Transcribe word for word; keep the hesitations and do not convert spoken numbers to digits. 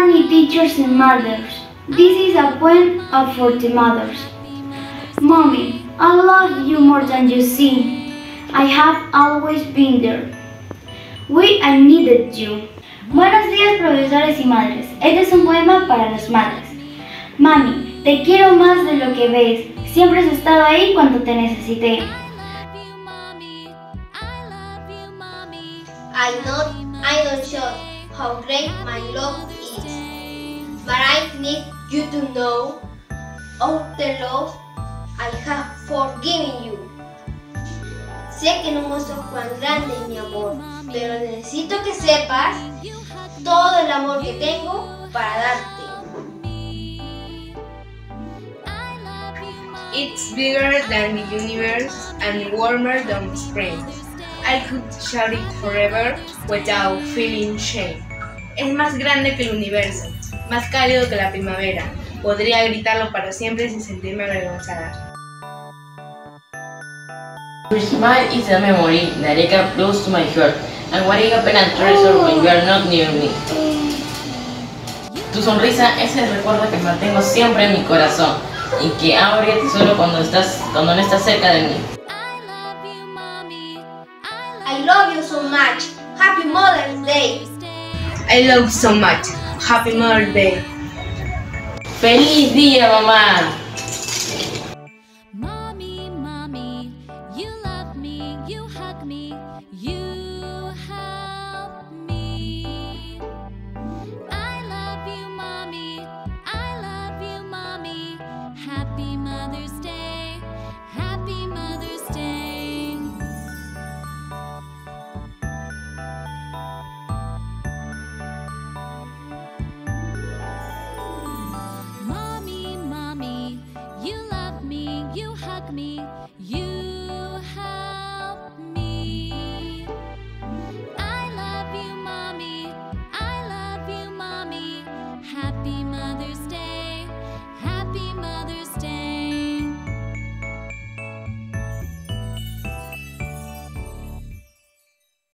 many teachers and mothers. This is a poem of for the mothers. Mommy, I love you more than you see. I have always been there. We I needed you. Buenos días, profesores y madres. Este es un poema para las madres. Mami, te quiero más de lo que ves. Siempre has estado ahí cuando te necesité. I know I don't show how great my love is, but I need you to know all the love I have for giving you. Sé que no muestro cuán grande es mi amor, pero necesito que sepas todo el amor que tengo para darte. It's bigger than the universe and warmer than spring. I could shout it forever without feeling shame. Es más grande que el universo, más cálido que la primavera. Podría gritarlo para siempre sin sentirme avergonzada. Your smile is a memory that I get close to my heart, and what I happen and treasure when you are not near me. Tu sonrisa es el recuerdo que mantengo siempre en mi corazón y que abre el tesoro cuando estás, cuando no estás cerca de mí. I love you so much. Happy Mother's Day. I love you so much. Happy Mother's Day. ¡Feliz día, mamá! Mommy, mommy, you love me, you hug me, you help me. I love you, mommy, I love you, mommy. Happy Mother's Day, happy Mother's Day. Mommy, mommy, you love me, you hug me.